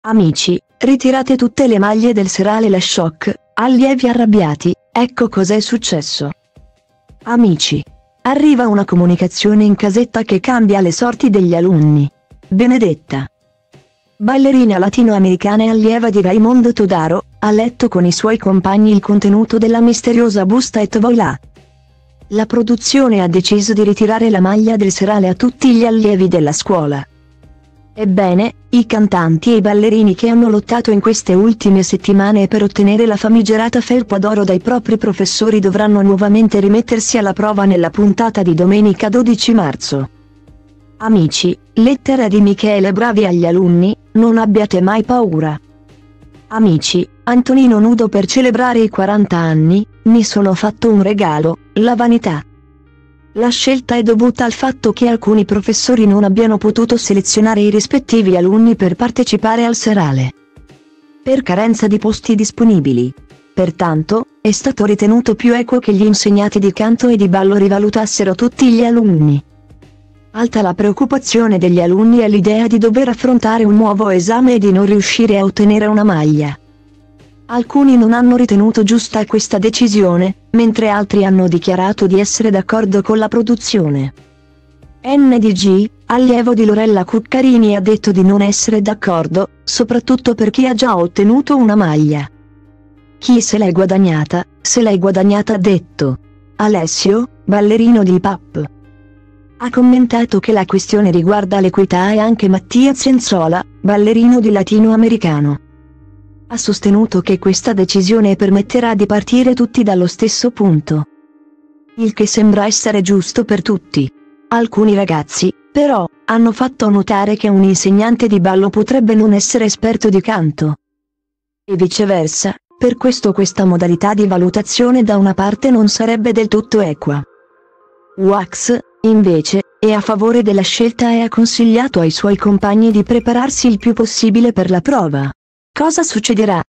Amici, ritirate tutte le maglie del serale La Shock, allievi arrabbiati, ecco cos'è successo. Amici. Arriva una comunicazione in casetta che cambia le sorti degli alunni. Benedetta, ballerina latinoamericana e allieva di Raimondo Todaro, ha letto con i suoi compagni il contenuto della misteriosa busta et voilà. La produzione ha deciso di ritirare la maglia del serale a tutti gli allievi della scuola. Ebbene, i cantanti e i ballerini che hanno lottato in queste ultime settimane per ottenere la famigerata felpa d'oro dai propri professori dovranno nuovamente rimettersi alla prova nella puntata di domenica 12 marzo. Amici, lettera di Michele Bravi agli alunni, non abbiate mai paura. Amici, Antonino nudo per celebrare i 40 anni, mi sono fatto un regalo, la vanità. La scelta è dovuta al fatto che alcuni professori non abbiano potuto selezionare i rispettivi alunni per partecipare al serale, per carenza di posti disponibili. Pertanto, è stato ritenuto più equo che gli insegnanti di canto e di ballo rivalutassero tutti gli alunni. Alta la preoccupazione degli alunni all'idea di dover affrontare un nuovo esame e di non riuscire a ottenere una maglia. Alcuni non hanno ritenuto giusta questa decisione, mentre altri hanno dichiarato di essere d'accordo con la produzione. NDG, allievo di Lorella Cuccarini, ha detto di non essere d'accordo, soprattutto per chi ha già ottenuto una maglia. Chi se l'è guadagnata, ha detto. Alessio, ballerino di hip hop, ha commentato che la questione riguarda l'equità e anche Mattia Zenzola, ballerino di latinoamericano, ha sostenuto che questa decisione permetterà di partire tutti dallo stesso punto. Il che sembra essere giusto per tutti. Alcuni ragazzi, però, hanno fatto notare che un insegnante di ballo potrebbe non essere esperto di canto. E viceversa, per questo questa modalità di valutazione da una parte non sarebbe del tutto equa. Wax, invece, è a favore della scelta e ha consigliato ai suoi compagni di prepararsi il più possibile per la prova. Cosa succederà?